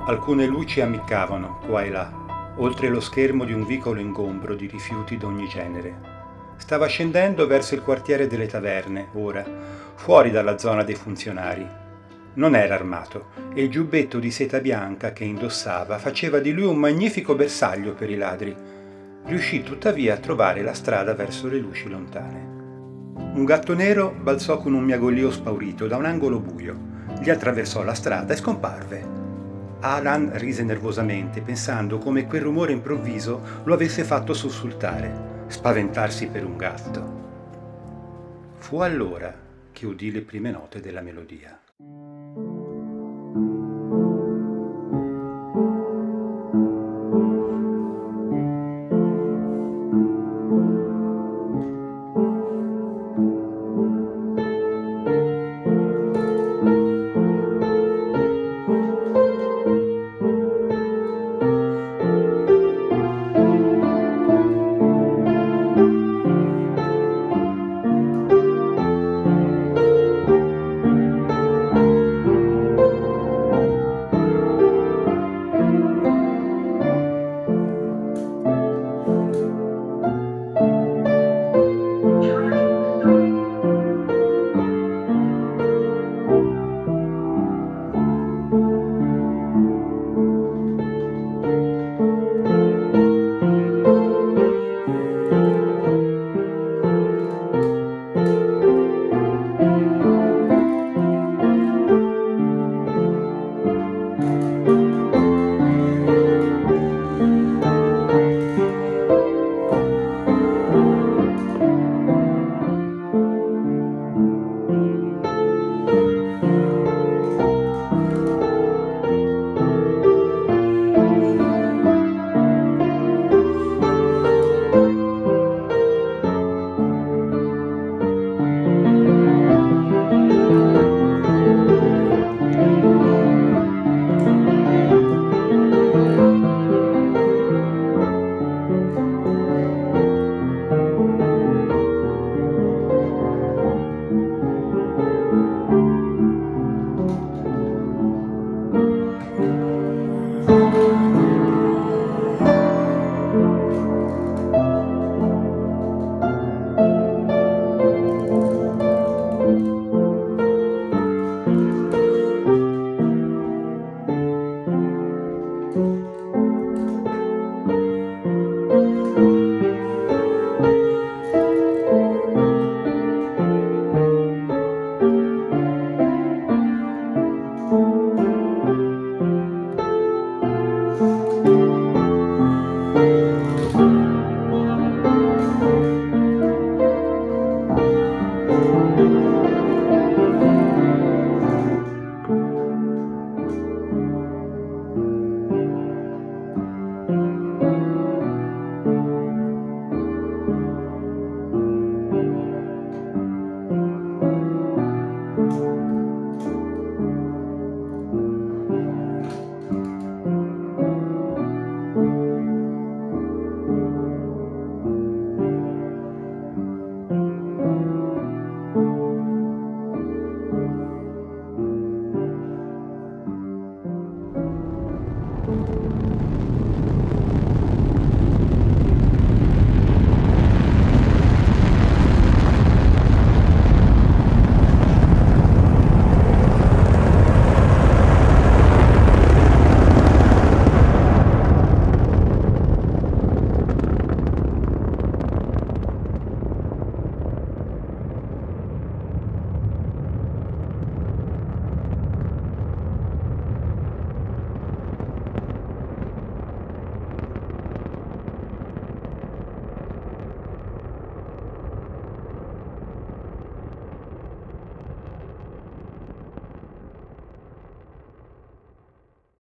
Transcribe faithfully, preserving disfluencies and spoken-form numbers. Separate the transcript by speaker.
Speaker 1: Alcune luci ammiccavano qua e là, oltre lo schermo di un vicolo ingombro di rifiuti d'ogni genere. Stava scendendo verso il quartiere delle taverne, ora, fuori dalla zona dei funzionari. Non era armato e il giubbetto di seta bianca che indossava faceva di lui un magnifico bersaglio per i ladri. Riuscì tuttavia a trovare la strada verso le luci lontane. Un gatto nero balzò con un miagolio spaurito da un angolo buio, gli attraversò la strada e scomparve. Alan rise nervosamente, pensando come quel rumore improvviso lo avesse fatto sussultare, spaventarsi per un gatto. Fu allora che udì le prime note della melodia.